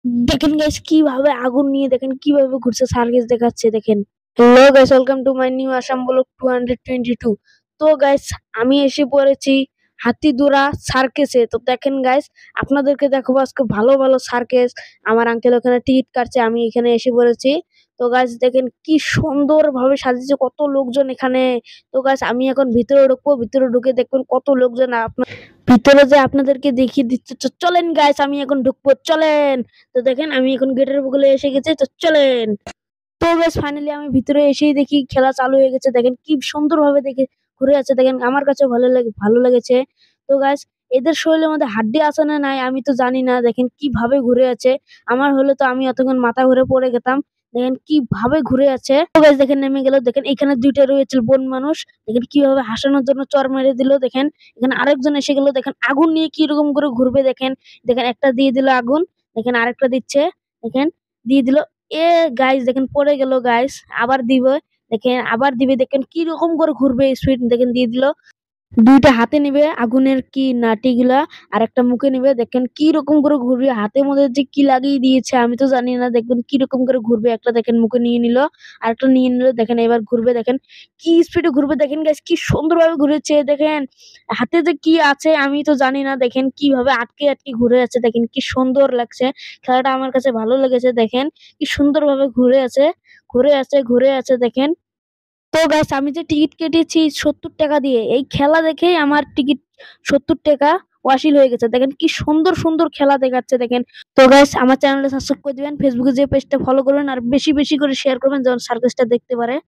দেখেন গাইস কিভাবে আগুন নিয়ে দেখেন কিভাবে ঘুরছে সার্কাস দেখাচ্ছে দেখেন। Hello guys, welcome to my new Assam blog 222। তো গাইস আমি এসে পড়েছি হাতিদুরা সার্কেসে। তো দেখেন গাইস, আপনাদেরকে দেখাবো আজকে ভালো ভালো সার্কেস। আমার আঙ্কেল ওখানে টিকিট কাটছে, আমি এখানে এসে পড়েছি। তো গাইস দেখেন কি সুন্দর ভাবে সাজিয়েছে, কত লোকজন এখানে। তো গাইস আমি এখন ভিতরে ঢুকবো, ভিতরে ঢুকে দেখবেন কত লোকজন। ভিতরে যে আপনাদেরকে দেখিয়ে দিচ্ছে। তো চলেন গাইস, আমি এখন ঢুকবো, চলেন। তো দেখেন আমি এখন গেটের বগলে এসে গেছি, তো চলেন। তো বেশ ফাইনালি আমি ভিতরে এসেই দেখি খেলা চালু হয়ে গেছে। দেখেন কি সুন্দর ভাবে দেখে ঘুরে আছে, দেখেন আমার কাছে ভালো লেগেছে। তো গাইস এদের শরীরের মধ্যে হাড্ডি আছে না নাই আমি তো জানি না, দেখেন কিভাবে ঘুরে আছে। আমার হলে তো আমি অতক্ষণ মাথা ঘুরে পড়ে গেতাম। দেখেন কিভাবে ঘুরে আছে। তো গাইস দেখেন নেমে গেল, দেখেন এখানে দুইটা রয়েছে বন মানুষ। দেখেন কিভাবে হাসানোর জন্য চর মেরে দিল। দেখেন এখানে আরেকজন এসে গেল, দেখেন আগুন নিয়ে কি রকম করে ঘুরবে। দেখেন দেখেন একটা দিয়ে দিল আগুন, দেখেন আরেকটা দিচ্ছে, দেখেন দিয়ে দিল। এ গাইস দেখেন পড়ে গেল গাইস, আবার দিবে। দেখেন আবার দিবে, দেখেন কি রকম করে ঘুরবে স্পিড, দেখেন দিয়ে দিল। দুইটা হাতে নিবে আগুনের কি নাটিগুলা, আর একটা মুখে নিবে। দেখেন কি রকম করে ঘুরবে, হাতের মধ্যে যে কি লাগিয়ে দিয়েছে আমি তো জানি না। দেখবেন কি রকম করে ঘুরবে, একটা দেখেন মুখে নিয়ে নিল, আর একটা নিয়ে নিল। দেখেন এবার ঘুরবে, দেখেন কি স্পিডে ঘুরবে। দেখেন গাইস কি সুন্দরভাবে ঘুরেছে। দেখেন হাতে যে কি আছে আমি তো জানি না, দেখেন কিভাবে আটকে আটকে ঘুরে আছে। দেখেন কি সুন্দর লাগছে, খেলাটা আমার কাছে ভালো লেগেছে। দেখেন কি সুন্দরভাবে ঘুরে আছে দেখেন। তো গাইস আমি যে টিকিট কেটেছি 70 টাকা দিয়ে, এই খেলা দেখেই আমার টিকিট 70 টাকা ওয়াসিল হয়ে গেছে। দেখেন কি সুন্দর সুন্দর খেলা দেখাচ্ছে দেখেন। তো গাইস আমার চ্যানেলটা সাবস্ক্রাইব করে দিবেন, ফেসবুকে যে পেজটা ফলো করবেন, আর বেশি বেশি করে শেয়ার করবেন যেন সার্কাসটা দেখতে পারে।